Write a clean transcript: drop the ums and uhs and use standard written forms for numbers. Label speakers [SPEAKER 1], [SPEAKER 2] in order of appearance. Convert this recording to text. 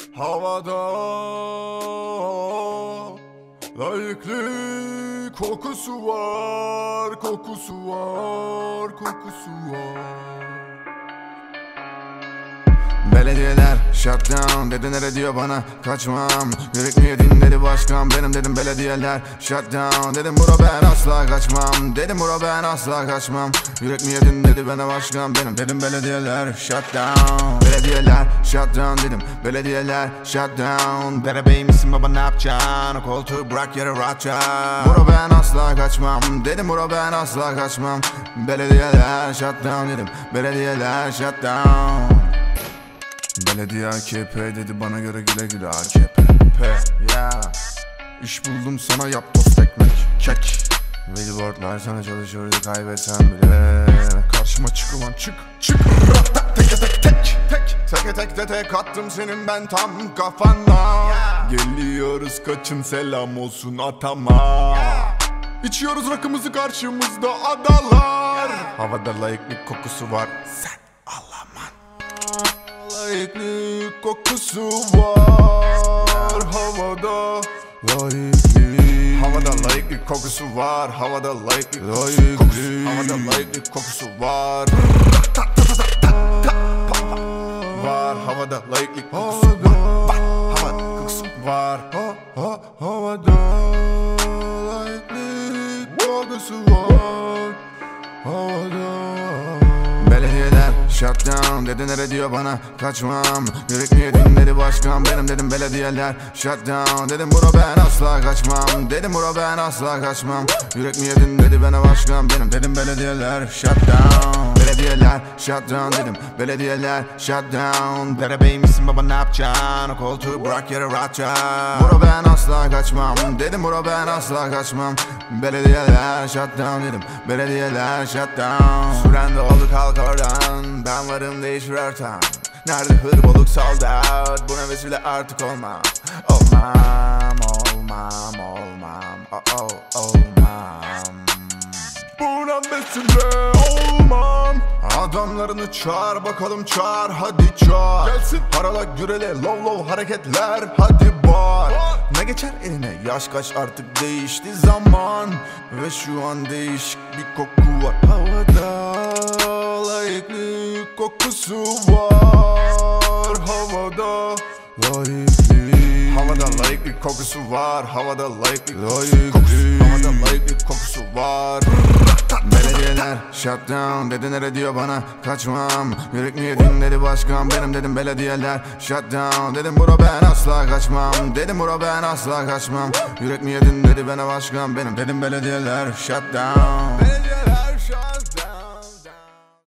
[SPEAKER 1] Havada layıklık kokusu var, kokusu var, kokusu var. Belediyeler shutdown dedi, nere diyor bana kaçmam. Yürek mi yedin dedi başkan, benim dedim belediyeler shutdown. Dedim bro ben asla kaçmam, dedim bro ben asla kaçmam. Yürek mi yedin dedi bana başkan, benim dedim belediyeler shutdown. Belediyeler shutdown dedim, belediyeler shutdown. Derebey misin baba ne yapacaksın, o koltuğu bırak yere rahatça. Bro ben asla kaçmam, dedim bro ben asla kaçmam. Belediyeler shutdown dedim, belediyeler shutdown. Belediye AKP dedi bana göre, güle güle AKP. Yeah. İş buldum sana, yap tost ekmek kek. Billboardlar sana çalışıyordu kaybetsen bile. Karşıma çık ulan çık çık. Tek tek tek tek. Tek tek de tek attım senin ben tam kafana. Geliyoruz kaçın, selam olsun atama. İçiyoruz rakımızı, karşımızda adalar. Havada layıklık kokusu var, sen Allah'man. Layıklık kokusu var havada, layıklık. Havada layıklık kokusu var, havada layıklık kokusu, havada layıklık kokusu var. Var havada layıklık kokusu var, havada kokusu var. Havada layıklık kokusu var, havada. Belediyeler shutdown dedi, nere diyor bana kaçmam. Yürek mi yedin dedi başkan, benim dedim belediyeler shutdown. Dedim bro ben asla kaçmam, dedim bro ben asla kaçmam. Yürek mi yedin dedi bana başkan, benim dedim belediyeler shutdown. Belediyeler shutdown dedim, belediyeler shutdown. Derebey misin baba ne yapacaksın, o koltuğu bırak yere rahatça. Bro ben asla kaçmam, dedim bro ben asla kaçmam. Belediyeler shutdown dedim, belediyeler shutdown. Süren de oldu kalk oradan, ben varım değişir ortam. Nerede hır balık sold out, buna vesile artık olmam. Olmam, olmam, olmam, olmam. Buna vesile olmam. Adamlarını çağır bakalım, çağır hadi çağır. Gelsin parala gürele, lov lov hareketler hadi bağır. Ne geçer eline, yaş kaç artık değişti zaman. Ve şu an değişik bir koku var havada. Layıklık kokusu var havada, layıklık. Havada layıklık kokusu var, havada layıklık kokusu, havada layıklık kokusu var. Belediyeler shutdown dedi, nere diyor bana kaçmam. Yürek mi yedin dedi başkan, benim dedim belediyeler shutdown. Dedim bro ben asla kaçmam, dedim bro ben asla kaçmam. Yürek mi yedin dedi bana başkan, benim dedim belediyeler shutdown.